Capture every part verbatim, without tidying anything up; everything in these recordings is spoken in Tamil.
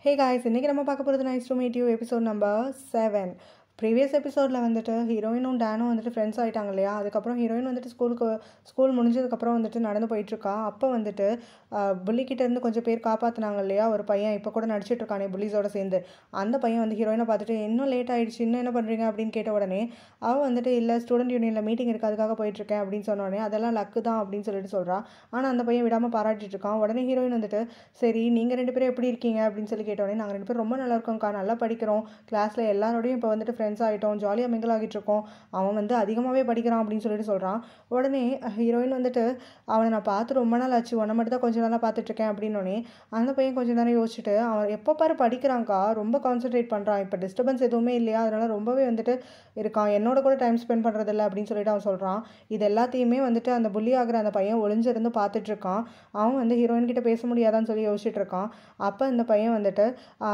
Hey guys, இன்னைக்கு நம்ம பார்க்க போகிறது nice to meet you episode number seven. Previous எபிசோடில் வந்துட்டு ஹீரோயினும் டேனும் வந்துட்டு ஃப்ரெண்ட்ஸ் ஆகிட்டாங்க இல்லையா. அதுக்கப்புறம் ஹீரோயின் வந்துட்டு ஸ்கூலுக்கு ஸ்கூல் முடிஞ்சதுக்கப்புறம் வந்துட்டு நடந்து போயிட்டுருக்கா. அப்போ வந்துட்டு புள்ளிக்கிட்டேருந்து கொஞ்சம் பேர் காப்பாற்றினாங்க இல்லையா. ஒரு பையன் இப்போ கூட நடிச்சிட்டு இருக்கானே புள்ளிஸோட சேர்ந்து. அந்த பையன் வந்து ஹீரோயினை பார்த்துட்டு இன்னும் லேட் ஆகிடுச்சு, இன்னும் என்ன பண்ணுறீங்க அப்படின்னு கேட்ட உடனே அவள் வந்துட்டு இல்லை ஸ்டூடெண்ட் யூனியனில் மீட்டிங் இருக்குது அதுக்காக போயிட்டுருக்கேன் அப்படின்னு சொன்ன உடனே அதெல்லாம் லக்கு தான் அப்படின்னு சொல்லிட்டு சொல்கிறான். ஆனால் அந்த பையன் விடாமல் பாராட்டிட்டு இருக்கான். உடனே ஹீரோயின் வந்துட்டு சரி நீங்கள் ரெண்டு பேரும் எப்படி இருக்கீங்க அப்படின்னு சொல்லி கேட்டோடனே நாங்கள் ரெண்டு பேரும் ரொம்ப நல்லா இருக்கோம்க்கா, நல்லா படிக்கிறோம், கிளாஸில் எல்லாரோடையும் இப்போ வந்துட்டு ஃப்ரெண்ட்ஸ் ஆகிட்டோம், ஜாலியாக மிங்கிள் ஆகிட்டு இருக்கோம், அவன் வந்து அதிகமாகவே படிக்கிறான் அப்படின்னு சொல்லிட்டு சொல்கிறான். உடனே ஹீரோயின் வந்துட்டு அவனை நான் பார்த்து ரொம்ப நாள் ஆச்சு, உன்னை மட்டும் தான் கொஞ்சம் நாளாக பார்த்துட்ருக்கேன் அப்படின்னோடனே அந்த பையன் கொஞ்சம் நேரம் யோசிச்சுட்டு அவன் எப்போ பாரு படிக்கிறான்க்கா, ரொம்ப கான்சென்ட்ரேட் பண்ணுறான், இப்போ டிஸ்டர்பன்ஸ் எதுவுமே இல்லையா, அதனால ரொம்பவே வந்துட்டு இருக்கான், என்னோட கூட டைம் ஸ்பெண்ட் பண்ணுறதில்ல அப்படின்னு சொல்லிட்டு அவன் சொல்கிறான். இது எல்லாத்தையுமே வந்துட்டு அந்த புள்ளி ஆகிற அந்த பையன் ஒளிஞ்சிருந்து பார்த்துட்ருக்கான். அவன் வந்து ஹீரோயின் கிட்ட பேச முடியாதான்னு சொல்லி யோசிச்சுட்டு இருக்கான். அப்போ இந்த பையன் வந்துட்டு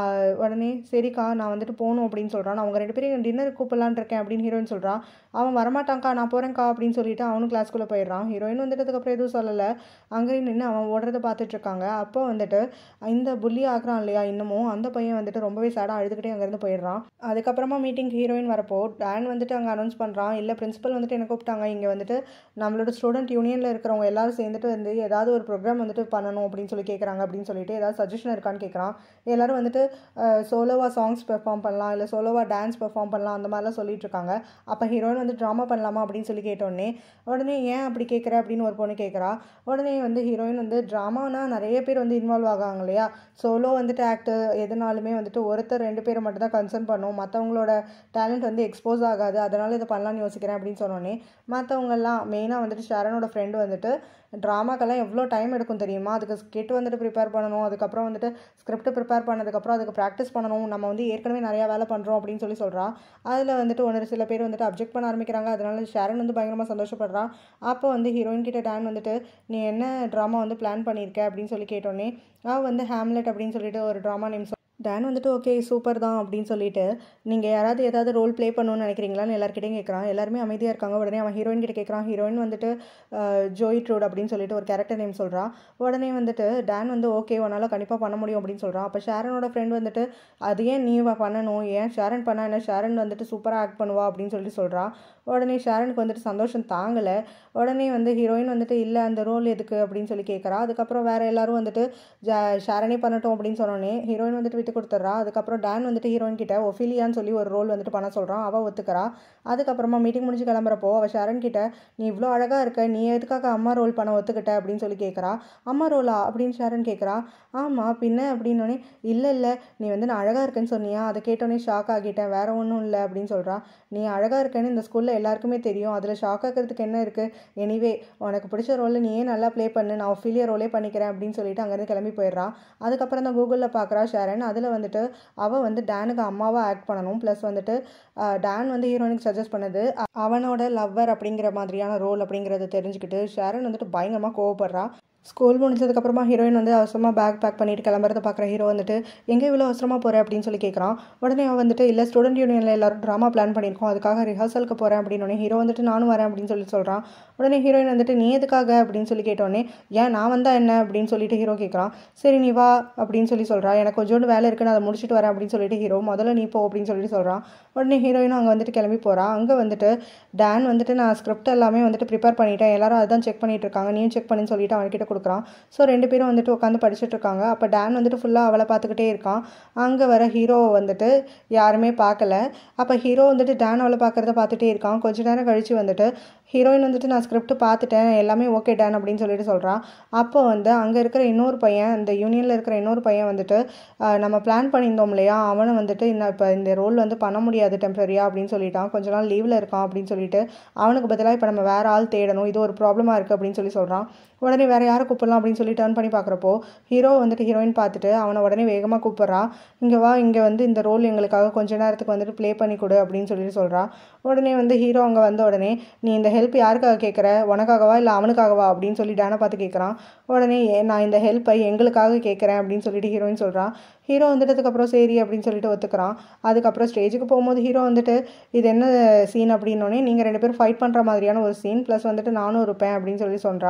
உடனே சரிக்கா நான் வந்துட்டு போகணும் அப்படின்னு சொல்கிறான். அவங்க ரெண்டு பேரும் டின்னர் கூப்பிடலான் இருக்கேன் அப்படின்னு ஹீரோயின் சொல்கிறான். அவன் வரமாட்டான்க்கா நான் போகிறேன்க்கா அப்படின்னு சொல்லிட்டு அவனும் கிளாஸ்க்குள்ளே போயிடுறான். ஹீரோயின் வந்துட்டு அதுக்கப்புறம் எதுவும் சொல்லலை, அங்கேயும் நின்று அவன் ஓடுறத பார்த்துட்ருக்காங்க. அப்போ வந்துட்டு இந்த புள்ளி ஆகிறான் இல்லையா இன்னமும், அந்த பையன் வந்துட்டு ரொம்பவே சேடாக அழுதுகிட்டே அங்கேருந்து போயிடுறான். அதுக்கப்புறமா மீட்டிங் ஹீரோயின் வரப்போ டேன் வந்துட்டு அங்கே அனௌன்ஸ் பண்ணுறான், இல்லை பிரின்சிபல் வந்துட்டு என்ன கூப்பிட்டாங்க, இங்கே வந்துட்டு நம்மளோட ஸ்டூடெண்ட் யூனியனில் இருக்கிறவங்க எல்லாரும் சேர்ந்துட்டு வந்து ஏதாவது ஒரு ப்ரோக்ராம் வந்துட்டு பண்ணணும் அப்படின்னு சொல்லி கேட்குறாங்க அப்படின்னு சொல்லிட்டு ஏதாவது சஜஷன் இருக்கான்னு கேட்குறான். எல்லோரும் வந்துட்டு சோலோவாக சாங்ஸ் பெர்ஃபார்ம் பண்ணலாம், இல்லை சோலோவாக டான்ஸ் பெர்ஃபார்ம் பண்ணலாம் அந்த மாதிரிலாம் சொல்லிட்டு இருக்காங்க. அப்போ ஹீரோயின் வந்து ட்ராமா பண்ணலாமா அப்படின்னு சொல்லி கேட்டோடனே உடனே ஏன் அப்படி கேட்குற அப்படின்னு ஒரு பொண்ணு கேட்குறா. உடனே வந்து ஹீரோயின் வந்து ட்ராமானா நிறைய பேர் வந்து இன்வால்வ் ஆகாங்க இல்லையா, சோலோ வந்துட்டு ஆக்டர் எதுனாலுமே வந்துட்டு ஒருத்தர் ரெண்டு பேரை மட்டும் தான் கன்சர்ன் பண்ணும், மற்றவங்களோட டேலண்ட் வந்து எக்ஸ்போஸ் ஆகாது, அதனால் இதை பண்ணலான்னு யோசிக்கிறேன் அப்படின்னு சொன்னோடனே மற்றவங்கெல்லாம் மெயினாக வந்துட்டு ஷாரனோட ஃப்ரெண்டு வந்துட்டு ட்ராமாக்கெல்லாம் எவ்வளோ டைம் எடுக்கும் தெரியுமா, அதுக்கு ஸ்கிட் வந்துட்டு ப்ரிப்பேர் பண்ணணும், அதுக்கப்புறம் வந்துட்டு ஸ்கிரிப்ட் ப்ரிப்பேர் பண்ணதுக்கப்புறம் அதுக்கு ப்ராக்டிஸ் பண்ணணும், நம்ம வந்து ஏற்கனவே நிறையா வேலை பண்ணுறோம் அப்படின்னு சொல்லி சொல்கிறா. அதில் வந்துட்டு ஒன்று சில பேர் வந்துட்டு அப்ஜெக்ட் பண்ண ஆரம்பிக்கிறாங்க. அதனால ஷாரன் வந்து பயங்கரமாக சந்தோஷப்படுறா. அப்போ வந்து ஹீரோயின் கிட்ட டேன் வந்துட்டு நீ என்ன ட்ராமா வந்து பிளான் பண்ணியிருக்க அப்படின்னு சொல்லி கேட்டோன்னே அவள் வந்து ஹேம்லெட் அப்படின்னு சொல்லிட்டு ஒரு ட்ராமா நேம் டேன் வந்துட்டு ஓகே சூப்பர் தான் அப்படின்னு சொல்லிட்டு நீங்கள் யாராவது ஏதாவது ரோல் ப்ளே பண்ணணும்னு நினைக்கிறீங்களான்னு எல்லாருக்கிட்டையும் கேட்குறான். எல்லாருமே அமைதியாக இருக்காங்க. உடனே அவன் ஹீரோயின் கிட்ட கேட்குறான். ஹீரோயின் வந்துட்டு ஜோய் ட்ரூட் அப்படின்னு சொல்லிட்டு ஒரு கேரக்டர் நேம் சொல்கிறான். உடனே வந்துட்டு டேன் வந்து ஓகே உன்னால் கண்டிப்பாக பண்ண முடியும் அப்படின்னு சொல்கிறான். அப்போ ஷாரனோட ஃப்ரெண்ட் வந்துட்டு அது ஏன் நீ பண்ணணும், ஏன் ஷாரன் பண்ணா என்ன, ஷாரன் வந்துட்டு சூப்பராக ஆக்ட் பண்ணுவா அப்படின்னு சொல்லிட்டு சொல்கிறான். உடனே ஷாரனுக்கு வந்துட்டு சந்தோஷம் தாங்கலை. உடனே வந்து ஹீரோயின் வந்துட்டு இல்லை அந்த ரோல் எதுக்கு அப்படின்னு சொல்லி கேட்குறா. அதுக்கப்புறம் வேறு எல்லாரும் வந்துட்டு ஜா ஷாரனே பண்ணட்டும் அப்படின்னு சொன்னோன்னே ஹீரோயின் வந்துட்டு விட்டு கொடுத்துட்றா. அதுக்கப்புறம் டேன் வந்துட்டு ஹீரோயின் கிட்ட ஒஃபிலியான்னு சொல்லி ஒரு ரோல் வந்துட்டு பண்ண சொல்கிறான். அவள் ஒத்துக்கிறா. அதுக்கப்புறமா மீட்டிங் முடிஞ்சு கிளம்புறப்போ அவள் ஷாரன் கிட்ட நீ இவ்வளோ அழகாக இருக்க, நீ எதுக்காக அம்மா ரோல் பண்ண ஒத்துக்கிட்ட அப்படின்னு சொல்லி கேட்குறா. அம்மா ரோலா அப்படின்னு ஷாரன் கேட்குறா. ஆமாம் பின்ன அப்படின்னோடனே இல்லை இல்லை நீ வந்து நான் அழகாக இருக்கேன்னு சொன்னியா, அதை கேட்டோன்னே ஷாக் ஆகிட்டேன், வேற ஒன்றும் இல்லை அப்படின்னு சொல்கிறா. நீ அழகாக இருக்கேன்னு இந்த ஸ்கூலில் எல்லாருக்குமே தெரியும், அதில் ஷாக் ஆகிறதுக்கு என்ன இருக்குது, எனிவே உனக்கு பிடிச்ச ரோலில் நீயே நல்லா ப்ளே பண்ணு, நான் ஒஃபிலியா ரோலே பண்ணிக்கிறேன் அப்படின்னு சொல்லிட்டு அங்கேருந்து கிளம்பி போயிடுறா. அதுக்கப்புறம் தான் கூகுளில் பார்க்குறா ஷாரன். அதில் வந்துட்டு அவள் வந்து டேனுக்கு அம்மாவாக ஆக்ட் பண்ணணும், ப்ளஸ் வந்துட்டு டேன் வந்து ஹீரோயினுக்கு சஜஸ்ட் பண்ணது அவனோட லவ்வர் அப்படிங்கிற மாதிரியான ரோல் அப்படிங்கிறத தெரிஞ்சுக்கிட்டு ஷாரன் வந்துட்டு பயங்கரமாக கோவப்படுறா. ஸ்கூல் முடிஞ்சதுக்கப்புறமா ஹீரோயின் வந்து அவசரமாக பேக் பேக் பண்ணிட்டு கிளம்புறத பார்க்குற ஹீரோ வந்துட்டு எங்கே இவ்வளோ அவசரமாக போகிறேன் அப்படின்னு சொல்லி கேட்குறான். உடனே அவன் வந்துட்டு இல்லை ஸ்டூடெண்ட் யூனியனில் எல்லாரும் ட்ராமா பிளான் பண்ணியிருக்கோம், அதுக்காக ரிஹர்சலுக்கு போகிறேன் அப்படின்னு ஹீரோ வந்துட்டு நானும் வரேன் அப்படின்னு சொல்லி சொல்கிறான். உடனே ஹீரோயின் வந்துட்டு நீ எதுக்காக அப்படின்னு சொல்லி கேட்டோடனே ஏன் நான் வந்தா என்ன அப்படின்னு சொல்லிட்டு ஹீரோ கேட்குறான். சரி நீ வா அப்படின்னு சொல்லி சொல்கிறா. எனக்கு கொஞ்சோண்டு வேலை இருக்குன்னு அதை முடிச்சுட்டு வரேன் அப்படின்னு சொல்லிட்டு ஹீரோ முதல்ல நீ போ அப்படின்னு சொல்லிட்டு சொல்கிறான். உடனே ஹீரோயினும் அங்கே வந்துட்டு கிளம்பி போகிறா. அங்கே வந்துட்டு டேன் வந்துட்டு நான் ஸ்கிரிப்ட் எல்லாமே வந்துட்டு ப்ரிப்பேர் பண்ணிட்டேன், எல்லாரும் அதுதான் செக் பண்ணிட்டு இருக்காங்க, நீயும் செக் பண்ணுன்னு சொல்லிட்டு அவன்கிட்ட கொடுக்குறான். ஸோ ரெண்டு பேரும் வந்துட்டு உட்காந்து படிச்சுட்டு இருக்காங்க. அப்போ டேன் வந்துட்டு ஃபுல்லாக அவளை பார்த்துக்கிட்டே இருக்கான். அங்கே வர ஹீரோவை வந்துட்டு யாருமே பார்க்கல. அப்போ ஹீரோ வந்துட்டு டேன் அவளை பார்க்குறத பார்த்துட்டே இருக்கான். கொஞ்ச நேரம் கழித்து வந்துட்டு ஹீரோயின் வந்துட்டு நான் ஸ்கிரிப்ட் பார்த்துட்டேன், எல்லாமே ஓகே டேன் அப்படின்னு சொல்லிட்டு சொல்கிறான். அப்போ வந்து அங்கே இருக்கிற இன்னொரு பையன், அந்த யூனியனில் இருக்கிற இன்னொரு பையன் வந்துட்டு நம்ம பிளான் பண்ணியிருந்தோம் இல்லையா, அவனை வந்துட்டு இன்னும் இப்போ இந்த ரோல் வந்து பண்ண முடியாது டெம்பரரியா அப்படின்னு சொல்லிட்டான், கொஞ்ச நாள் லீவில் இருக்கான் அப்படின்னு சொல்லிட்டு அவனுக்கு பதிலாக இப்போ நம்ம வேறு ஆள் தேடணும், இது ஒரு ப்ராப்ளமாக இருக்குது அப்படின்னு சொல்லி சொல்கிறான். உடனே வேறு யாரை கூப்பிடலாம் அப்படின்னு சொல்லி டர்ன் பண்ணி பார்க்குறப்போ ஹீரோ வந்துட்டு ஹீரோயின் பார்த்துட்டு அவனை உடனே வேகமாக கூப்பிட்றா. இங்கே வா, இங்கே வந்து இந்த ரோல் எங்களுக்காக கொஞ்ச நேரத்துக்கு வந்துட்டு ப்ளே பண்ணி கொடு அப்படின்னு சொல்லிட்டு சொல்கிறா. உடனே வந்து ஹீரோ அங்கே வந்த உடனே நீ இந்த ஹெல்ப் யாருக்காக கேட்குற, உனக்காகவா இல்லை அவனுக்காகவா அப்படின்னு சொல்லி டேனை பார்த்து கேட்குறான். உடனே நான் இந்த ஹெல்ப்பை எங்களுக்காக கேட்குறேன் அப்படின்னு சொல்லிட்டு ஹீரோயின் சொல்கிறான். ஹீரோ வந்துட்டதுக்கப்புறம் சரி அப்படின்னு சொல்லிட்டு ஒத்துக்கிறான். அதுக்கப்புறம் ஸ்டேஜுக்கு போகும்போது ஹீரோ வந்துட்டு இது என்ன சீன் அப்படின்னோடனே நீங்கள் ரெண்டு பேரும் ஃபைட் பண்ணுற மாதிரியான ஒரு சீன், ப்ளஸ் வந்துட்டு நானும் இருப்பேன் அப்படின்னு சொல்லி சொல்கிறா.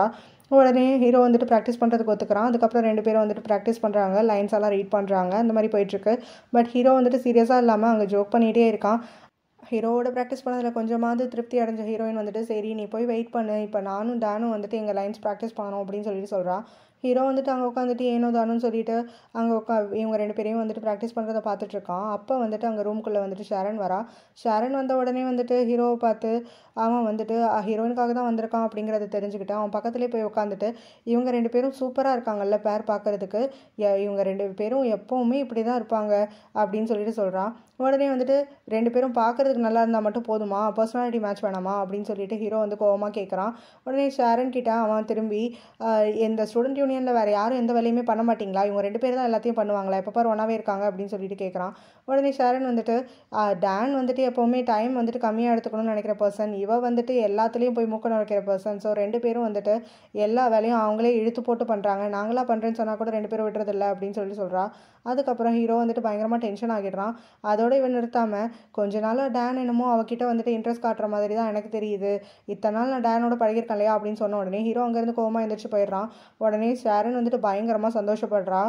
உடனே ஹீரோ வந்துட்டு ப்ராக்டிஸ் பண்ணுறதுக்கு ஒத்துக்கிறான். அதுக்கப்புறம் ரெண்டு பேரும் வந்துட்டு ப்ராக்டிஸ் பண்ணுறாங்க, லைன்ஸ் எல்லாம் ரீட் பண்ணுறாங்க, அந்த மாதிரி போயிட்டுருக்கு. பட் ஹீரோ வந்துட்டு சீரியஸாக இல்லாமல் அங்கே ஜோக் பண்ணிகிட்டே இருக்கான். ஹீரோவோட ப்ராக்டிஸ் பண்ணதில் கொஞ்சமாவது திருப்தி அடைஞ்ச ஹீரோயின் வந்துட்டு சரி நீ போய் வெயிட் பண்ணு, இப்போ நானும் டேனும் வந்துட்டு எங்கள் லைன்ஸ் ப்ராக்டிஸ் பண்ணணும் அப்படின்னு சொல்லிட்டு சொல்கிறான். ஹீரோ வந்துட்டு அங்கே உட்காந்துட்டு ஏனோ தானுன்னு சொல்லிட்டு அங்கே உட்கா இவங்க ரெண்டு பேரையும் வந்துட்டு ப்ராக்டிஸ் பண்ணுறதை பார்த்துட்ருக்கான். அப்போ வந்துட்டு அங்கே ரூம்குள்ளே வந்துட்டு ஷாரன் வரா. ஷாரன் வந்த உடனே வந்துட்டு ஹீரோவை பார்த்து அவன் வந்துட்டு ஹீரோயினுக்காக தான் வந்திருக்கான் அப்படிங்கிறத தெரிஞ்சுக்கிட்டு அவன் பக்கத்துலேயே போய் உட்காந்துட்டு இவங்க ரெண்டு பேரும் சூப்பராக இருக்காங்கல்ல பேர் பார்க்குறதுக்கு, இவங்க ரெண்டு பேரும் எப்போவுமே இப்படி தான் இருப்பாங்க அப்படின்னு சொல்லிட்டு சொல்கிறான். உடனே வந்துட்டு ரெண்டு பேரும் பார்க்குறதுக்கு நல்லா இருந்தால் மட்டும் போதுமா, பர்சனாலிட்டி மேட்ச் வேணாமா அப்படின்னு சொல்லிட்டு ஹீரோ வந்து கோவமாக கேட்குறான். உடனே ஷாரன் கிட்ட அவன் திரும்பி இந்த ஸ்டூடெண்ட் யூனியனில் வேறு யாரும் எந்த வேலையுமே பண்ண மாட்டிங்களா, இவங்க ரெண்டு பேர் தான் எல்லாத்தையும் பண்ணுவாங்களா, எப்போ பார் ஒன்றாவே இருக்காங்க அப்படின்னு சொல்லிட்டு கேட்குறான். உடனே ஷாரன் வந்துட்டு டேன் வந்துட்டு எப்போவுமே டைம் வந்துட்டு கம்மியாக எடுத்துக்கணும்னு நினைக்கிற பர்சன், இவ வந்துட்டு எல்லாத்துலேயும் போய் மூக்க நுழைக்கிற பர்சன். ஸோ ரெண்டு பேரும் வந்துட்டு எல்லா வேலையும் அவங்களே இழுத்து போட்டு பண்ணுறாங்க, நாங்களாக பண்ணுறேன்னு சொன்னால் கூட ரெண்டு பேரும் விடுறதில்ல அப்படின்னு சொல்லி சொல்கிறா. அதுக்கப்புறம் ஹீரோ வந்துட்டு பயங்கரமாக டென்ஷன் ஆகிடுறான். அதோட இவன் நிறுத்தாமல் கொஞ்ச நாளாக டேன் என்னமோ அவகிட்ட வந்துட்டு இன்ட்ரெஸ்ட் காட்டுற மாதிரி தான் எனக்கு தெரியுது, இத்தனை நாள் நான் டேனோட பழகிருக்கேன் இல்லையா அப்படின்னு சொன்ன உடனே ஹீரோ அங்கேருந்து கோவமாக எழுந்திரிச்சு போயிடுறான். உடனே ஷாரன் வந்துட்டு பயங்கரமாக சந்தோஷப்படுறா.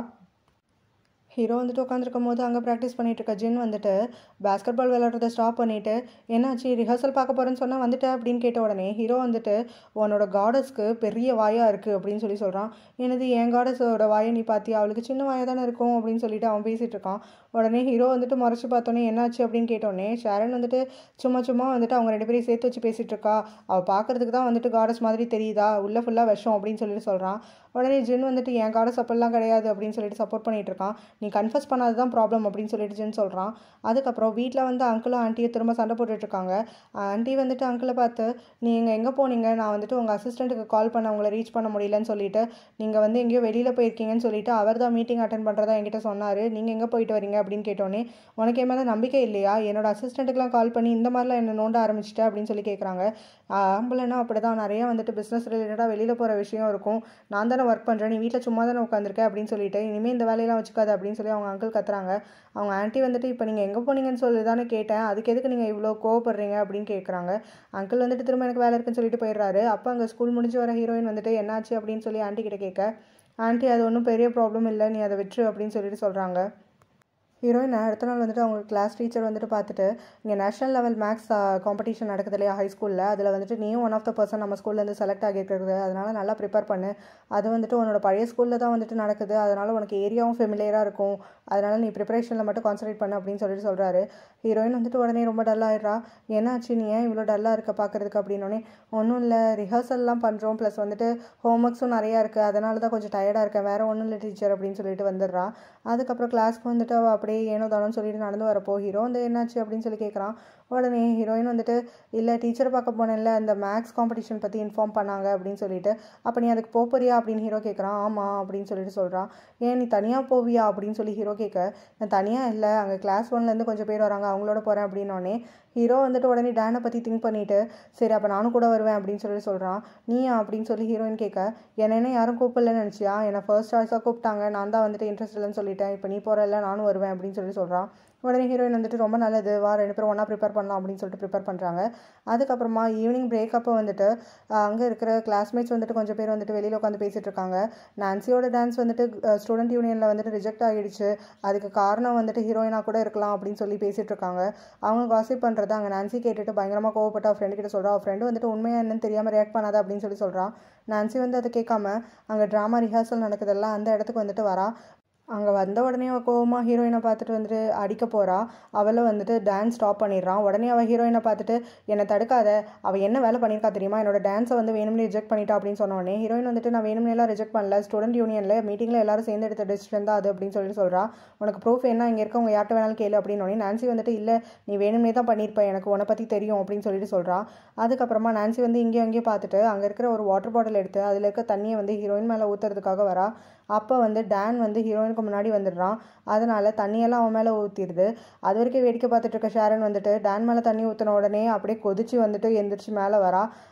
ஹீரோ வந்துட்டு உட்காந்துருக்கும் போது அங்கே ப்ராக்டிஸ் பண்ணிகிட்டு இருக்க ஜின் வந்துட்டு பேஸ்கெட் பால் விளையாடுறத ஸ்டாப் பண்ணிவிட்டு என்னாச்சு ரிஹர்சல் பார்க்க போகிறேன்னு சொன்னால் வந்துட்டேன் அப்படின்னு கேட்ட உடனே ஹீரோ வந்துட்டு உன்னோட காடஸ்க்கு பெரிய வாயாக இருக்குது அப்படின்னு சொல்லி சொல்கிறான். எனது என் காடஸோட வாயை நீ பார்த்தியா, அவளுக்கு சின்ன வாயாக தானே இருக்கும் அப்படின்னு சொல்லிட்டு அவன் பேசிகிட்டு இருக்கான். உடனே ஹீரோ வந்துட்டு மறைச்சு பார்த்தோன்னே என்னாச்சு அப்படின்னு கேட்டோடனே ஷாரன் வந்துட்டு சும்மா சும்மா வந்துட்டு அவங்க ரெண்டு பேரையும் சேர்த்து வச்சு பேசிகிட்டு இருக்கா, அவள் பார்க்குறதுக்கு தான் வந்துட்டு காடஸ் மாதிரி தெரியுதா, உள்ளே ஃபுல்லாக விஷம் அப்படின்னு சொல்லிட்டு சொல்கிறான். உடனே ஜின் வந்துட்டு என் காடஸ் அப்பெல்லாம் கிடையாது அப்படின்னு சொல்லிட்டு சப்போர்ட் பண்ணிகிட்டு இருக்கான். நீ கன்ஃபஸ் பண்ணாது தான் ப்ராப்ளம் அப்படின்னு சொல்லிட்டு ஜின் சொல்கிறான். அதுக்கப்புறம் வீட்டில் வந்து அங்கிளும் ஆண்டியும் திரும்ப சண்டை போட்டுட்ருக்காங்க. ஆண்டி வந்துட்டு அங்கிளை பார்த்து நீங்கள் எங்கே போனீங்க, நான் வந்துட்டு உங்கள் அசிஸ்டண்ட்டுக்கு கால் பண்ண உங்களை ரீச் பண்ண முடியலன்னு சொல்லிட்டு நீங்கள் வந்து எங்கேயோ வெளியில் போயிருக்கீங்கன்னு சொல்லிட்டு அவர் தான் மீட்டிங் அட்டென்ட் பண்ணுறதா என்கிட்ட சொன்னார், நீங்கள் எங்கே போயிட்டு வரீங்க அப்படின்னு கேட்டோன்னே உனக்கு என் மேலே நம்பிக்கை இல்லையா, என்னோட அசிஸ்டண்ட்டுக்கெலாம் கால் பண்ணி இந்த மாதிரிலாம் என்ன நோண்ட ஆரம்பிச்சிட்டேன் அப்படின்னு சொல்லி கேட்குறாங்க. ஆம்பளைன்னா அப்படி தான் நிறையா வந்துட்டு பிஸ்னஸ் ரிலேட்டடாக வெளியில் போகிற விஷயம் இருக்கும், நான் தானே ஒர்க் பண்ணுறேன், நீ வீட்டில் சும்மா தானே உட்காந்துருக்கேன் அப்படின்னு சொல்லிட்டு இனிமேல் இந்த வேலையெல்லாம் வச்சுக்காது அப்படின்னு சொல்லி அவங்க அங்கிள் கத்துறாங்க. அவங்க ஆண்டி வந்துட்டு இப்போ நீங்கள் எங்கே போனீங்கன்னு சொல்லி தானே கேட்டேன், அதுக்கு எதுக்கு நீங்கள் இவ்வளோ கோவப்படுறீங்க அப்படின்னு கேட்குறாங்க. அங்கிள் வந்துட்டு திரும்ப எனக்கு வேலை இருக்குன்னு சொல்லிட்டு போயிடுறாரு. அப்போ அங்கே ஸ்கூல் முடிஞ்சு வர ஹீரோயின் வந்துட்டு என்னாச்சு அப்படின்னு சொல்லி ஆண்டி கிட்ட கேட்க ஆண்டி அது ஒன்றும் பெரிய ப்ராப்ளம் இல்லை, நீ அதை விட்டுரு அப்படின்னு சொல்லிட்டு சொல்கிறாங்க. ஹீரோயின் அடுத்த நாள் வந்துட்டு அவங்க கிளாஸ் டீச்சர் வந்துட்டு பார்த்துட்டு இங்கே நேஷனல் லெவல் மேக்ஸ் காம்படிஷன் நடக்குது இல்லையா ஹை ஸ்கூலில், அதில் வந்துட்டு நீயும் ஒன் ஆஃப் த பர்சன் நம்ம ஸ்கூல்லேருந்து செலக்ட் ஆகியிருக்கிறது, அதனால் நல்லா ப்ரிப்பேர் பண்ணு, அது வந்துட்டு உன்னோட பழைய ஸ்கூலில் தான் வந்துட்டு நடக்குது, அதனால் உனக்கு ஏரியாவும் ஃபெமிலியராக இருக்கும், அதனால் நீ ப்ரிப்பரேஷனில் மட்டும் கான்சன்ட்ரேட் பண்ணு அப்படின்னு சொல்லிட்டு சொல்கிறாரு. ஹீரோயின் வந்துட்டு உடனே ரொம்ப டல்லாகிடுறா. என்னாச்சு நீ ஏன் இவ்வளோ டல்லாக இருக்க பார்க்குறதுக்கு அப்படின்னோடனே ஒன்றும் இல்லை, ரிஹர்சல்லாம் பண்ணுறோம் ப்ளஸ் வந்துட்டு ஹோம் ஒர்க்ஸும் நிறையா இருக்குது, அதனால தான் கொஞ்சம் டயர்டாக இருக்கேன், வேறு ஒன்றும் இல்லை டீச்சர் அப்படின்னு சொல்லிட்டு வந்துடுறா. அதுக்கப்புறம் கிளாஸ்க்கு வந்துட்டு அவள் அப்படியே ஏனோ தானோன்னு சொல்லிட்டு நடந்து வரப்போ ஹீரோ வந்து என்னாச்சு அப்படின்னு சொல்லி கேட்குறான். உடனே ஹீரோயின் வந்துட்டு இல்லை டீச்சரை பார்க்க போனேன்ல, அந்த மேக்ஸ் காம்படிஷன் பற்றி இன்ஃபார்ம் பண்ணாங்க அப்படின்னு சொல்லிட்டு, அப்போ நீ அதுக்கு போறியா அப்படின்னு ஹீரோ கேட்குறான். ஆமாம் அப்படின்னு சொல்லிட்டு சொல்கிறான். ஏன் நீ தனியாக போவியா அப்படின்னு சொல்லி ஹீரோ கேட்க நான் தனியாக இல்லை, அங்கே கிளாஸ் ஒன்லேருந்து கொஞ்சம் பேர் வராங்க அவங்களோட போகிறேன் அப்படின்னோடனே ஹீரோ வந்துட்டு உடனே டேனை பற்றி திங்க் பண்ணிவிட்டு சரி அப்போ நானும் கூட வருவேன் அப்படின்னு சொல்லி சொல்கிறான். நீயா அப்படின்னு சொல்லி ஹீரோயின் கேட்க என்னென்ன யாரும் கூப்பிடலன்னு நினச்சியா, என்னை ஃபர்ஸ்ட் சாய்ஸாக கூப்பிட்டாங்க, நான் தான் வந்துட்டு இன்ட்ரெஸ்ட் இல்லைன்னு சொல்லிட்டேன், இப்போ நீ போகிறல்ல நானும் வருவேன் அப்படின்னு சொல்லி சொல்கிறான். உடனே ஹீரோயின் வந்துட்டு ரொம்ப நல்லது வா ரெண்டு பேரும் ஒன்றா ப்ரிப்பேர் பண்ணலாம் அப்படின்னு சொல்லிட்டு ப்ரிப்பேர் பண்ணுறாங்க. அதுக்கப்புறமா ஈவினிங் பிரேக்கப்போ வந்துட்டு அங்கே இருக்கிற கிளாஸ்மேட்ஸ் வந்துட்டு கொஞ்சம் பேர் வந்துட்டு வெளியில் உட்காந்து பேசிகிட்டு இருக்காங்க. நான்சியோட டான்ஸ் வந்துட்டு ஸ்டூடெண்ட் யூனியனில் வந்துட்டு ரிஜெக்ட் ஆகிடுச்சு, அதுக்கு காரணம் வந்துட்டு ஹீரோயினாக கூட இருக்கலாம் அப்படின்னு சொல்லி பேசிகிட்டு இருக்காங்க. அவங்க காசிப் பண்ணுறது அங்கே நான்சி கேட்டுட்டு பயங்கரமாக கோவப்பட்டு அவள் ஃப்ரெண்டு கிட்ட சொல்கிறா. அவள் ஃப்ரெண்டு வந்துட்டு உண்மையாக என்னன்னு தெரியாமல் ரியாக்ட் பண்ணாத அப்படின்னு சொல்லி சொல்கிறான். நான்சி வந்து அதை கேட்காம அங்கே ட்ராமா ரிஹர்சல் நடக்குதெல்லாம் அந்த இடத்துக்கு வந்துட்டு வரா. அங்கே வந்த உடனே அவள் கோவமாக ஹீரோயினை பார்த்துட்டு வந்துட்டு அடிக்க போகிறா. அவளை வந்துட்டு டான்ஸ் ஸ்டாப் பண்ணிடுறான். உடனே அவள் ஹீரோயினை பார்த்துட்டு என்னை தடுக்காத, அவள் என்ன வேலை பண்ணியிருக்கா தெரியுமா, என்னோட டான்ஸை வந்து வேணும்னே ரிஜெக்ட் பண்ணிட்டா அப்படின்னு சொன்னோடனே ஹீரோயின் வந்துட்டு நான் வேணும்னேலாம் ரிஜெக்ட் பண்ணல, ஸ்டூடெண்ட் யூனியனில் மீட்டிங்கில் எல்லாரும் சேர்ந்து எடுத்த டிசிஷன் தான் அது அப்படின்னு சொல்லிட்டு சொல்கிறா. உனக்கு ப்ரூஃப் என்ன, இங்கே இருக்கவங்க யார்கிட்ட வேணாலும் கேளு அப்படின்னோடனே நான்சி வந்துட்டு இல்லை நீ வேணும்னே தான் பண்ணியிருப்பேன், எனக்கு உன்னை பற்றி தெரியும் அப்படின்னு சொல்லிட்டு சொல்கிறா. அதுக்கப்புறமா நான்சி வந்து இங்கேயும் அங்கேயும் பார்த்துட்டு அங்கே இருக்கிற ஒரு வாட்டர் பாட்டில் எடுத்து அதில் இருக்க தண்ணியை வந்து ஹீரோயின் மேலே ஊற்றுறதுக்காக வரா. அப்போ வந்து டேன் வந்து ஹீரோயினுக்கு முன்னாடி வந்துடுறான். அதனால் தண்ணியெல்லாம் அவன் மேலே ஊற்றிடுது. அது வரைக்கும் வேடிக்கை பார்த்துட்டு இருக்க ஷாரன் வந்துட்டு டேன் மேலே தண்ணி ஊற்றின உடனே அப்படியே கொதிச்சு வந்துட்டு எந்திரிச்சு மேலே வரா.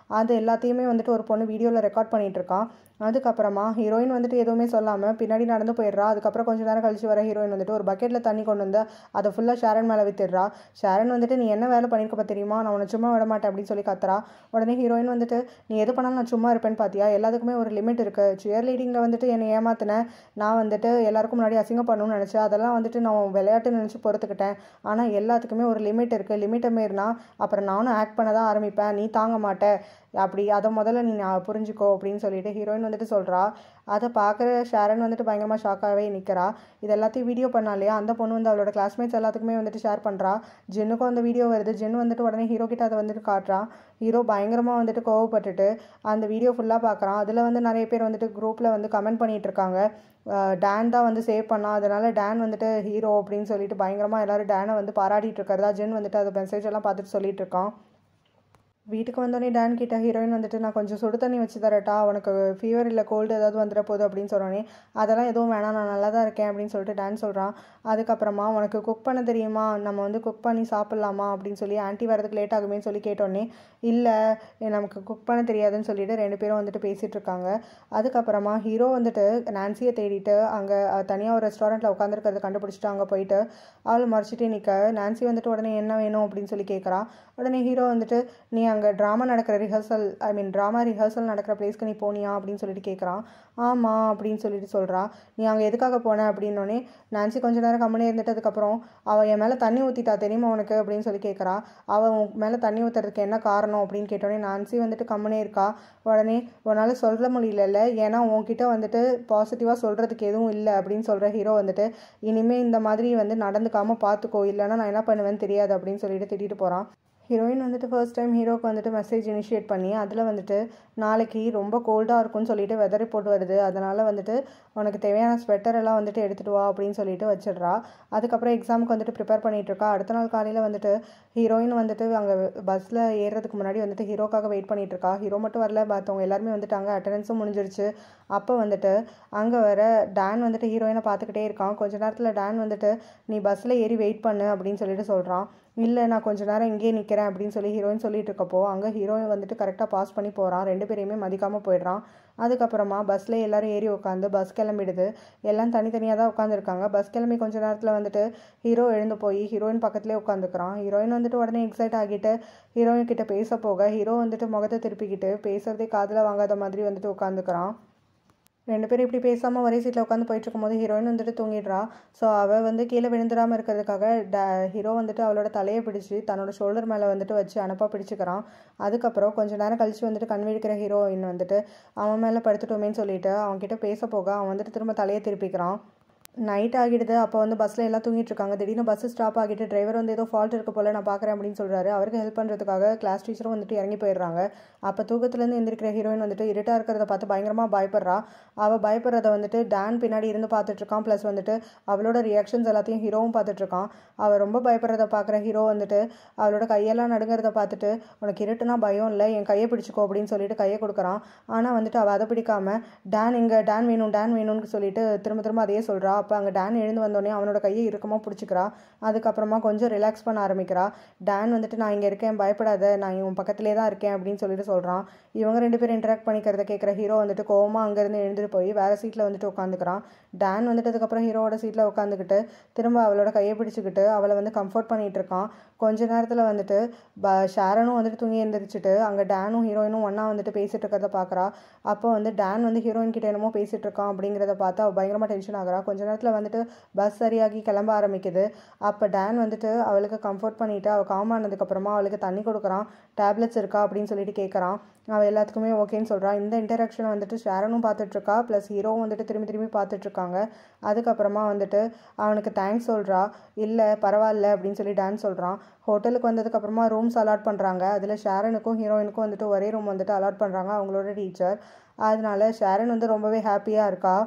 அது எல்லாத்தையுமே வந்துட்டு ஒரு பொண்ணு வீடியோவில் ரெக்கார்ட் பண்ணிகிட்டு இருக்கான். அதுக்கப்புறமா ஹீரோயின் வந்துட்டு எதுவுமே சொல்லாமல் பின்னாடி நடந்து போயிடுறா. அதுக்கப்புறம் கொஞ்சம் நேரம் கழிச்சு வர ஹீரோயின் வந்துட்டு ஒரு பக்கெட்டில் தண்ணி கொண்டு வந்து அதை ஃபுல்லாக ஷாரன் மேலே வித்துடுறா. ஷாரன் வந்துட்டு நீ என்ன வேலை பண்ணியிருக்கப்ப தெரியுமா, நான் உன்னை சும்மா விட மாட்டேன் அப்படின்னு சொல்லி கத்துறா. உடனே ஹீரோயின் வந்துட்டு நீ எது பண்ணாலும் நான் சும்மா இருப்பேன்னு பார்த்தியா, எல்லாத்துக்குமே ஒரு லிமிட் இருக்குது. சியர் லீடிங்கில் வந்துட்டு என்னை ஏமாத்தினேன், நான் வந்துட்டு எல்லாருக்கும் முன்னாடி அசிங்கம் பண்ணணும்னு நினச்சேன், அதெல்லாம் வந்துட்டு நான் விளையாட்டு நினச்சி பொறுத்துக்கிட்டேன். ஆனால் எல்லாத்துக்குமே ஒரு லிமிட் இருக்குது, லிமிட்டை மீறினா அப்புறம் நானும் ஆக்ட் பண்ண தான் ஆரம்பிப்பேன், நீ தாங்க மாட்டேன், அப்படி அதை முதல்ல நீ நான் புரிஞ்சுக்கோ அப்படின்னு சொல்லிட்டு ஹீரோயின் வந்துட்டு சொல்கிறா. அதை பார்க்குற ஷாரன் வந்துட்டு பயங்கரமாக ஷாக்காகவே நிற்கிறா. இது எல்லாத்தையும் வீடியோ பண்ணா இல்லையா, அந்த பொண்ணு வந்து அவளோட கிளாஸ்மேட்ஸ் எல்லாத்துக்குமே வந்துட்டு ஷேர் பண்ணுறா. ஜென்னுக்கும் அந்த வீடியோ வருது. ஜென் வந்துட்டு உடனே ஹீரோ கிட்ட அதை வந்துட்டு காட்டுறான். ஹீரோ பயங்கரமாக வந்துட்டு கோவப்பட்டுட்டு அந்த வீடியோ ஃபுல்லாக பார்க்குறான். அதில் வந்து நிறைய பேர் வந்துட்டு குரூப்பில் வந்து கமெண்ட் பண்ணிகிட்டு இருக்காங்க, டேன் தான் வந்து சேவ் பண்ணா, அதனால் டேன் வந்துட்டு ஹீரோ அப்படின்னு சொல்லிட்டு பயங்கரமாக எல்லோரும் டேனை வந்து பாராட்டிகிட்டு இருக்கிறதா ஜென் வந்துட்டு அது மெசேஜ் எல்லாம் பார்த்துட்டு சொல்லிட்டு இருக்கான். வீட்டுக்கு வந்தோடனே டேன் கிட்ட ஹீரோயின் வந்துட்டு நான் கொஞ்சம் சுடு தண்ணி வச்சு தரட்டா, உனக்கு ஃபீவர் இல்லை கோல்டு ஏதாவது வந்துட போகுது அப்படின்னு சொன்னோன்னே அதெல்லாம் எதுவும் வேணாம், நான் நல்லா தான் இருக்கேன் அப்படின்னு சொல்லிட்டு டேன் சொல்கிறான். அதுக்கப்புறமா உனக்கு குக் பண்ண தெரியுமா, நம்ம வந்து குக் பண்ணி சாப்பிட்லாமா அப்படின்னு சொல்லி ஆன்ட்டி வரதுக்கு லேட் ஆகுமே சொல்லி கேட்டோன்னே இல்லை நமக்கு குக் பண்ண தெரியாதுன்னு சொல்லிட்டு ரெண்டு பேரும் வந்துட்டு பேசிகிட்டு இருக்காங்க. அதுக்கப்புறமா ஹீரோ வந்துட்டு நான்சியை தேடிட்டு அங்கே தனியாக ஒரு ரெஸ்டாரண்ட்டில் உட்காந்துருக்கிறத கண்டுபிடிச்சிட்டு அங்கே போயிட்டு அவளை மறைச்சிட்டே நிற்க நான்சி வந்துட்டு உடனே என்ன வேணும் அப்படின்னு சொல்லி கேட்குறா. உடனே ஹீரோ வந்துட்டு நீ அங்கே ட்ராமா நடக்கிற rehearsal I mean drama rehearsal நடக்கிற பிளேஸ்க்கு நீ போனியா அப்படின்னு சொல்லிட்டு கேட்குறான். ஆமாம் அப்படின்னு சொல்லிட்டு சொல்கிறா. நீ அங்கே எதுக்காக போன அப்படின்னோடனே நான்சி கொஞ்சம் நேரம் கம்முனே இருந்துட்டு அதுக்கப்புறம் அவள் என் மேலே தண்ணி ஊற்றிட்டா தெரியுமா உனக்கு அப்படின்னு சொல்லி கேட்குறா. அவள் உன் மேலே தண்ணி ஊற்றுறதுக்கு என்ன காரணம் அப்படின்னு கேட்டோடனே நான்சி வந்துட்டு கம்முனே இருக்கா. உடனே உன்னால் சொல்ல முடியல, ஏன்னா உன்கிட்ட வந்துட்டு பாசிட்டிவாக சொல்கிறதுக்கு எதுவும் இல்லை அப்படின்னு சொல்கிற ஹீரோ வந்துட்டு இனிமேல் இந்த மாதிரி வந்து நடந்துக்காமல் பார்த்துக்கோ, இல்லைன்னா நான் என்ன பண்ணுவேன்னு தெரியாது அப்படின்னு சொல்லிட்டு திட்டிட்டு போகிறான். ஹீரோயின் வந்துட்டு ஃபர்ஸ்ட் டைம் ஹீரோக்கு வந்துட்டு மெசேஜ் இனிஷியேட் பண்ணி அதில் வந்துட்டு நாளைக்கு ரொம்ப கோல்டாக இருக்கும்னு சொல்லிட்டு வெதர் ரிப்போர்ட் வருது, அதனால் வந்துட்டு உனக்கு தேவையான ஸ்வெட்டர் எல்லாம் வந்துட்டு எடுத்துகிட்டு வா அப்படின்னு சொல்லிட்டு வச்சிடுறா. அதுக்கப்புறம் எக்ஸாமுக்கு வந்துட்டு ப்ரிப்பேர் பண்ணிகிட்ருக்கா. அடுத்த நாள் காலையில் வந்துட்டு ஹீரோயின் வந்துட்டு அங்கே பஸ்ஸில் ஏறுறதுக்கு முன்னாடி வந்துட்டு ஹீரோக்காக வெயிட் பண்ணிகிட்ருக்கா. ஹீரோ மட்டும் வரல, பார்த்தவங்க எல்லாருமே வந்துட்டாங்க, அட்டெண்டன்ஸும் முடிஞ்சிருச்சு. அப்போ வந்துட்டு அங்கே வர டேன் வந்துட்டு ஹீரோயினை பார்த்துக்கிட்டே இருக்கான். கொஞ்ச நேரத்தில் டேன் வந்துட்டு நீ பஸ்ஸில் ஏறி வெயிட் பண்ணு அப்படின்னு சொல்லிட்டு சொல்கிறான். இல்லை நான் கொஞ்சம் நேரம் இங்கேயே நிற்கிறேன் அப்படின்னு சொல்லி ஹீரோயின் சொல்லிட்டு இருக்கப்போ அங்கே ஹீரோயின் வந்துட்டு கரெக்டாக பாஸ் பண்ணி போகிறான். ரெண்டு பேரையுமே மதிக்காமல் போயிடுறான். அதுக்கப்புறமா பஸ்ஸில் எல்லோரும் ஏறி உட்காந்து பஸ் கிளம்பிடுது. எல்லாம் தனித்தனியாக தான் உட்காந்துருக்காங்க. பஸ் கிளம்பி கொஞ்சம் நேரத்தில் வந்துட்டு ஹீரோ எழுந்து போய் ஹீரோயின் பக்கத்துலேயே உட்காந்துக்கிறான். ஹீரோயின் வந்துட்டு உடனே எக்ஸைட் ஆகிட்டு ஹீரோயின் கிட்ட பேச போக ஹீரோ வந்துட்டு முகத்தை திருப்பிக்கிட்டு பேசுறதே காதில் வாங்காத மாதிரி வந்துட்டு உட்காந்துக்கிறான். ரெண்டு பேரும் இப்படி பேசாமல் ஒரே சீட்டில் உட்காந்து போயிட்டுருக்கும் போது ஹீரோயின் வந்துட்டு தூங்கிடுறா. ஸோ அவள் வந்து கீழே விழுந்துடாமல் இருக்கிறதுக்காக ட ஹீரோ வந்துட்டு அவளோட தலையை பிடிச்சி தன்னோட ஷோல்டர் மேலே வந்துட்டு வச்சு அனுப்பா பிடிச்சிக்கிறான். அதுக்கப்புறம் கொஞ்சம் நேரம் கழிச்சு வந்துட்டு கண் விழிக்கிற ஹீரோயின் வந்துட்டு அவன் மேலே படுத்துட்டோமேன்னு சொல்லிட்டு அவன்கிட்ட பேச போக அவன் வந்துட்டு திரும்ப தலையை திருப்பிக்கிறான். நைட் ஆகிடுது. அப்போ வந்து பஸ்ஸில் எல்லாம் தூங்கிட்டு இருக்காங்க. திடீர்னு பஸ்ஸு ஸ்டாப் ஆகிட்டு டிரைவர் வந்து ஏதோ ஃபால்ட் இருக்க போல் நான் பார்க்குறேன் அப்படின்னு சொல்கிறாரு. அவருக்கு ஹெல்ப் பண்ணுறதுக்காக கிளாஸ் டீச்சரும் வந்துட்டு இறங்கி போயிடுறாங்க. அப்போ தூக்கத்துலேருந்து எந்திரிக்கிற ஹீரோயின் வந்துட்டு இருட்டாக இருக்கிறத பார்த்து பயங்கரமாக பயப்படுறா. அவள் பயப்படுறத வந்துட்டு டேன் பின்னாடி இருந்து பார்த்துட்ருக்கான். ப்ளஸ் வந்துட்டு அவளோட ரியாக்ஷன்ஸ் எல்லாத்தையும் ஹீரோவும் பார்த்துட்ருக்கான். அவள் ரொம்ப பயப்படுறத பார்க்குற ஹீரோ வந்துட்டு அவளோட கையெல்லாம் நடுங்கிறத பார்த்துட்டு உனக்கு இருட்டுனா பயம் இல்லை, என் கையை பிடிச்சிக்கோ அப்படின்னு சொல்லிட்டு கையை கொடுக்குறான். ஆனால் வந்துட்டு அவள் அதை பிடிக்காமல் டேன் எங்கே டேன் வேணும் டேன் வேணும்னு சொல்லிட்டு திரும்ப திரும்ப அதையே சொல்கிறா. அப்போ அங்கே டேன் எழுந்து வந்தோடனே அவனோட கையை இறுக்கமாக பிடிச்சிக்கிறா. அதுக்கப்புறமா கொஞ்சம் ரிலாக்ஸ் பண்ண ஆரம்பிக்கிறா. டேன் வந்துட்டு நான் இங்கே இருக்கேன், பயப்படாத, நான் இவன் பக்கத்துலேயே தான் இருக்கேன் அப்படின்னு சொல்லிட்டு சொல்கிறான். இவங்க ரெண்டு பேரும் இன்டராக்ட் பண்ணிக்கிறத கேட்குற ஹீரோ வந்துட்டு கோவமாக அங்கேருந்து எழுந்துட்டு போய் வேறு சீட்டில் வந்துட்டு உட்காந்துக்கிறான். டேன் வந்துட்டு அதுக்கப்புறம் ஹீரோவோட சீட்டில் உட்காந்துக்கிட்டு திரும்ப அவளோட கையை பிடிச்சிக்கிட்டு அவளை வந்து கம்ஃபர்ட் பண்ணிகிட்டு இருக்கான். கொஞ்ச நேரத்தில் வந்துட்டு ப ஷாரனும் வந்துட்டு தூங்கி எழுந்திரிச்சிட்டு அங்கே டேனும் ஹீரோயினும் ஒன்றா வந்துட்டு பேசிகிட்டு இருக்கிறத பார்க்குறா. அப்போ வந்து டேன் வந்து ஹீரோயின் கிட்ட என்னமோ பேசிகிட்டு இருக்கான் அப்படிங்கிறத பார்த்து அவள் பயங்கரமாக டென்ஷன் ஆகிறா. கொஞ்ச நேரத்தில் வந்துட்டு பஸ் சரியாகி கிளம்ப ஆரம்பிக்குது. அப்போ டேன் வந்துட்டு அவளுக்கு கம்ஃபர்ட் பண்ணிவிட்டு அவள் காம் ஆனதுக்கப்புறமா அவளுக்கு தண்ணி கொடுக்குறான். டேப்லெட்ஸ் இருக்கா அப்படின்னு சொல்லிட்டு கேட்குறான். அவள் எல்லாத்துக்குமே ஓகேன்னு சொல்கிறான். இந்த இன்டராக்ஷனை வந்துட்டு ஷாரனும் பார்த்துட்ருக்கா. ப்ளஸ் ஹீரோவும் வந்துட்டு திரும்பி திரும்பி பார்த்துட்ருக்காங்க. அதுக்கப்புறமா வந்துட்டு அவனுக்கு தேங்க்ஸ் சொல்கிறா. இல்லை பரவாயில்ல அப்படின்னு சொல்லி டான்ஸ் சொல்கிறான். ஹோட்டலுக்கு வந்ததுக்கப்புறமா ரூம்ஸ் அலாட் பண்ணுறாங்க. அதில் ஷாரனுக்கும் ஹீரோயினுக்கும் வந்துட்டு ஒரே ரூம் வந்துட்டு அலாட் பண்ணுறாங்க அவங்களோட டீச்சர். அதனால ஷாரன் வந்து ரொம்பவே ஹாப்பியாக இருக்கா.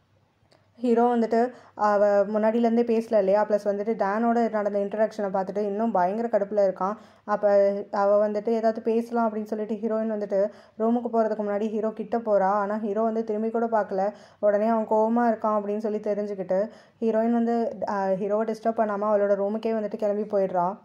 ஹீரோ வந்துட்டு அவள் முன்னாடியிலேருந்தே பேசல இல்லையா, ப்ளஸ் வந்துட்டு டேனோட நடந்த இன்ட்ரடக்ஷனை பார்த்துட்டு இன்னும் பயங்கர கடுப்பில் இருக்கான். அப்போ அவள் வந்துட்டு ஏதாவது பேசலாம் அப்படின்னு சொல்லிட்டு ஹீரோயின் வந்துட்டு ரூமுக்கு போகிறதுக்கு முன்னாடி ஹீரோ கிட்ட போகிறா. ஆனால் ஹீரோ வந்து திரும்பி கூட பார்க்கல. உடனே அவன் கோவமாக இருக்கான் அப்படின்னு சொல்லி தெரிஞ்சுக்கிட்டு ஹீரோயின் வந்து ஹீரோவை டிஸ்டர்ப் பண்ணாமல் அவளோட ரூமுக்கே வந்துட்டு கிளம்பி போயிடுறா.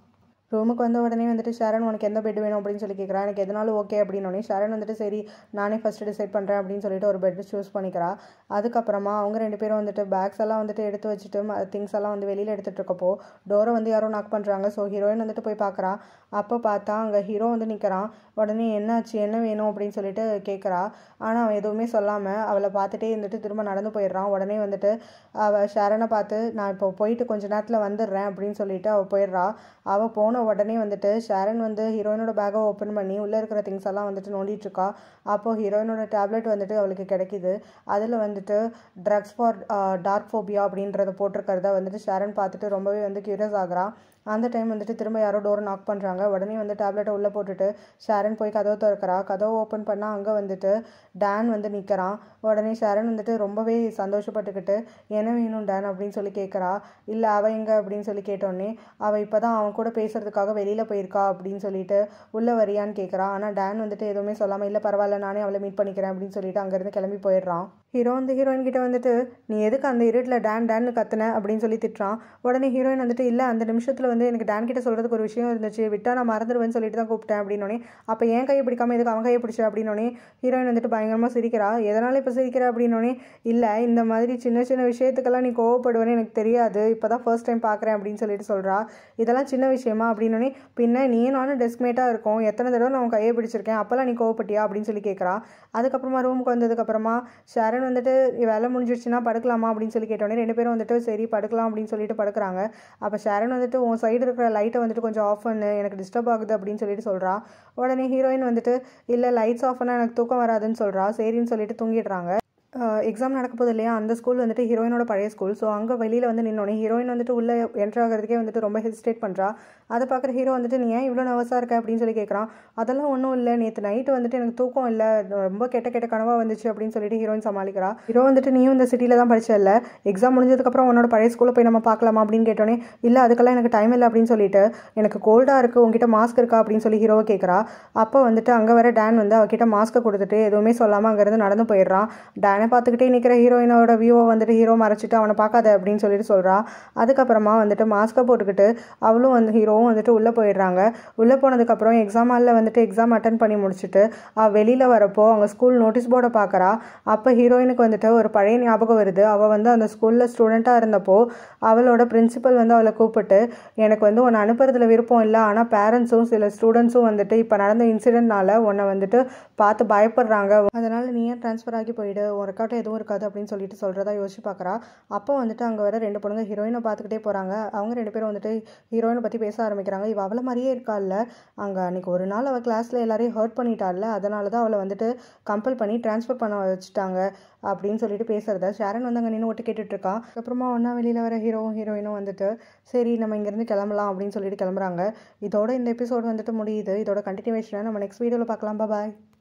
ரூமுக்கு வந்த உடனே வந்துட்டு ஷாரன் உனக்கு எந்த பெட் வேணும் அப்படின்னு சொல்லி கேட்குறா. எனக்கு எதனாலும் ஓகே அப்படின்னோடனே ஷாரன் வந்துட்டு சரி நானே ஃபஸ்ட்டு டிசைட் பண்ணுறேன் அப்படின்னு சொல்லிட்டு ஒரு பெட் சூஸ் பண்ணிக்கிறா. அதுக்கப்புறமா அவங்க ரெண்டு பேரும் வந்துட்டு பேக்ஸ் எல்லாம் வந்துட்டு எடுத்து வச்சுட்டு திங்ஸ் எல்லாம் வந்து வெளியில் எடுத்துகிட்டு இருக்கப்போ டோரை வந்து யாரோ நாக் பண்ணுறாங்க. ஸோ ஹீரோயின் வந்துட்டு போய் பார்க்குறா. அப்போ பார்த்தா அங்கே ஹீரோ வந்து நிற்கிறான். உடனே என்னாச்சு என்ன வேணும் அப்படின்னு சொல்லிட்டு கேட்குறா. ஆனால் அவன் எதுவுமே சொல்லாமல் அவளை பார்த்துட்டே இருந்துட்டு திரும்ப நடந்து போயிடுறான். உடனே வந்துட்டு அவள் ஷாரனை பார்த்து நான் இப்போ போயிட்டு கொஞ்ச நேரத்தில் வந்துடுறேன் அப்படின்னு சொல்லிட்டு அவள் போயிடுறா. அவள் போன உடனே வந்துட்டு ஷாரன் வந்து ஹீரோயினோட பேக்கை ஓப்பன் பண்ணி உள்ளே இருக்கிற திங்ஸ் எல்லாம் வந்துட்டு நோண்டிட்டு இருக்கா. அப்போது ஹீரோயினோட டேப்லெட் வந்துட்டு அவளுக்கு கிடைக்கிது. அதில் வந்துட்டு ட்ரக்ஸ் ஃபார் டார்க் ஃபோபியா அப்படின்றத போட்டிருக்கிறத வந்துட்டு ஷாரன் பார்த்துட்டு ரொம்பவே வந்து க்யூரியஸ் ஆகுறா. அந்த டைம் வந்துட்டு திரும்ப யாரோ டோரை நாக் பண்ணுறாங்க. உடனே வந்து டேப்லெட்டை உள்ளே போட்டுட்டு ஷாரன் போய் கதவை திறக்கிறா. கதவை ஓப்பன் பண்ணால் அங்கே வந்துட்டு டேன் வந்து நிற்கிறான். உடனே ஷாரன் வந்துட்டு ரொம்பவே சந்தோஷப்பட்டுக்கிட்டு என்ன வேணும் டேன் அப்படின்னு சொல்லி கேட்குறா. இல்லை அவள் எங்கே அப்படின்னு சொல்லி கேட்டோடனே அவள் இப்போ தான் அவன் கூட பேசுறதுக்காக வெளியில் போயிருக்கா அப்படின்னு சொல்லிட்டு உள்ளே வரியான்னு கேட்குறா. ஆனால் டேன் வந்துட்டு எதுவுமே சொல்லாமல் இல்லை பரவாயில்ல நானே அவளை மீட் பண்ணிக்கிறேன் அப்படின்னு சொல்லிட்டு அங்கேருந்து கிளம்பி போயிடுறான். ஹீரோ வந்து ஹீரோயின் கிட்ட வந்துட்டு நீ எதுக்கு அந்த இருட்டில் டேன் டேன்னு கத்துன அப்படின்னு சொல்லி திட்டுறான். உடனே ஹீரோயின் வந்துட்டு இல்லை அந்த நிமிஷத்தில் வந்து எனக்கு டேன் கிட்ட சொல்கிறதுக்கு ஒரு விஷயம் இருந்துச்சு விட்டா நான் மறந்துடுவேன்னு சொல்லிட்டு தான் கூப்பிட்டேன் அப்படின்னோடனே அப்போ ஏன் கையை பிடிக்காம எதுக்கு அவன் கையை பிடிச்ச அப்படின்னோடனே ஹீரோயின் வந்துட்டு பயங்கரமாக சிரிக்கிறா. எதனால் இப்போ சிரிக்கிற அப்படின்னோடனே இல்லை இந்த மாதிரி சின்ன சின்ன விஷயத்துக்கெல்லாம் நீ கோவப்படுவேன்னு எனக்கு தெரியாது இப்போ தான் ஃபர்ஸ்ட் டைம் பார்க்குறேன் அப்படின்னு சொல்லிட்டு சொல்கிறா. இதெல்லாம் சின்ன விஷயமா அப்படின்னோடனே பின்ன நீ நானும் டெஸ்க்மேட்டாக இருக்கும் எத்தனை தடவை நான் கையை பிடிச்சிருக்கேன் அப்போல்லாம் நீ கோவப்பட்டியா அப்படின்னு சொல்லி கேட்குறா. அதுக்கப்புறமா ரூமுக்கு வந்ததுக்கப்புறமா ஷாரன் வந்துட்டு வேலை முடிஞ்சிடுச்சுன்னா படுக்கலாமா அப்படின்னு சொல்லி கேட்டோடனே ரெண்டு பேரும் வந்துட்டு சரி படுக்கலாம் அப்படின்னு சொல்லிட்டு படுக்கிறாங்க. அப்போ ஷாரன் வந்துட்டு உன் சைடு இருக்கிற லைட்டை வந்துட்டு கொஞ்சம் ஆஃப் பண்ணு எனக்கு டிஸ்டர்ப் ஆகுது அப்படின்னு சொல்லிட்டு சொல்கிறா. உடனே ஹீரோயின் வந்துட்டு இல்லை லைட்ஸ் ஆஃப் பண்ணால் எனக்கு தூக்கம் வராதுன்னு சொல்கிறா. சரின்னு சொல்லிட்டு தூங்கிடுறாங்க. எக்ஸாம் நடக்க போகுது இல்லையா அந்த ஸ்கூல் வந்துட்டு ஹீரோயினோட பழைய ஸ்கூல். ஸோ அங்கே வெளியில் வந்து நின்னோடனே ஹீரோயின் வந்துட்டு உள்ளே என்ட்ரு ஆகிறதுக்கே வந்துட்டு ரொம்ப ஹெசிடேட் பண்ணுறா. அதை பார்க்குற ஹீரோ வந்துட்டு நீ ஏன் இவ்வளோ நர்வஸாக இருக்க அப்படின்னு சொல்லி கேட்குறான். அதெல்லாம் ஒன்றும் இல்லை நேற்று நைட்டு வந்துட்டு எனக்கு தூக்கம் இல்லை ரொம்ப கெட்ட கெட்ட கனவாக வந்துச்சு அப்படின்னு சொல்லிட்டு ஹீரோயின் சமாளிக்கிறா. ஹீரோ வந்துட்டு நீயும் இந்த சிட்டியில் தான் படிச்ச இல்லை எக்ஸாம் முடிஞ்சதுக்கப்புறம் உன்னோட பழைய ஸ்கூலில் போய் நம்ம பார்க்கலாமா அப்படின்னு கேட்டோன்னே இல்லை அதுக்கெல்லாம் எனக்கு டைம் இல்லை அப்படின்னு சொல்லிட்டு எனக்கு கோல்டாக இருக்குது உங்ககிட்ட மாஸ்க் இருக்கா அப்படின்னு சொல்லி ஹீரோவை கேட்குறா. அப்போ வந்துட்டு அங்கே வர டேன் வந்து அவகிட்ட மாஸ்க்கை கொடுத்துட்டு எதுவுமே சொல்லாமல் அங்கேருந்து நடந்து போயிடுறான். டேனை பார்த்துக்கிட்டே நிற்கிற ஹீரோயினோட வியூவை வந்துட்டு ஹீரோ மறைச்சிட்டு அவனை பார்க்காத அப்படின்னு சொல்லிட்டு சொல்கிறா. அதுக்கப்புறமா வந்துட்டு மாஸ்க்கை போட்டுக்கிட்டு அவளும் வந்து ஹீரோவும் வந்துட்டு உள்ளே போயிடுறாங்க. உள்ளே போனதுக்கப்புறம் எக்ஸாம் ஹாலில் வந்துட்டு எக்ஸாம் அட்டன் பண்ணி முடிச்சுட்டு அவள் வெளியில் வரப்போ அவங்க ஸ்கூல் நோட்டீஸ் போர்டை பார்க்குறா. அப்போ ஹீரோயினுக்கு வந்துட்டு ஒரு பழைய ஞாபகம் வருது. அவள் வந்து அந்த ஸ்கூலில் ஸ்டூடெண்ட்டாக இருந்தப்போ அவளோட பிரின்சிபல் வந்து அவளை கூப்பிட்டு எனக்கு வந்து உன்னை அனுப்புறதுல விருப்பம் இல்லை ஆனால் பேரண்ட்ஸும் சில ஸ்டூடெண்ட்ஸும் வந்துட்டு இப்போ நடந்த இன்சிடென்ட்னால உன்னை வந்துட்டு பார்த்து பயப்படுறாங்க அதனால் நீ ஏன் ட்ரான்ஸ்ஃபர் ஆகி போயிடு ஒரு ரெக்கார்ட் எதுவும் இருக்காது அப்படின்னு சொல்லிட்டு சொல்கிறதா யோசிச்சு பார்க்குறா. அப்போ வந்துட்டு அங்கே வர ரெண்டு பொண்ணுங்க ஹீரோயினை பார்த்துக்கிட்டே போகிறாங்க. அவங்க ரெண்டு பேரும் வந்துட்டு ஹீரோயினை பற்றி பேச ஆரம்பிக்கிறாங்க. இவள் அவளை மாதிரியே இருக்கால்ல அங்கே அன்றைக்கி ஒரு நாள் அவள் கிளாஸில் எல்லாரையும் ஹர்ட் பண்ணிட்டாள்ல அதனால தான் அவளை வந்துட்டு கம்பல் பண்ணி ட்ரான்ஸ்ஃபர் பண்ண வச்சுட்டாங்க அப்படின்னு சொல்லிட்டு பேசுகிறத ஷாரன் வந்து அங்கே நின்று ஒட்டு கேட்டுட்ருக்கா. அப்புறமா ஒன்றா வெளியில் வர ஹீரோவும் ஹீரோயினும் வந்துட்டு சரி நம்ம இங்கேருந்து கிளம்பலாம் அப்படின்னு சொல்லிட்டு கிளம்புறாங்க. இதோட இந்த எபிசோட் வந்துட்டு முடியுது. இதோட கண்டினியூவேஷனை நம்ம நெக்ஸ்ட் வீடியோவில் பார்க்கலாம். பாய்.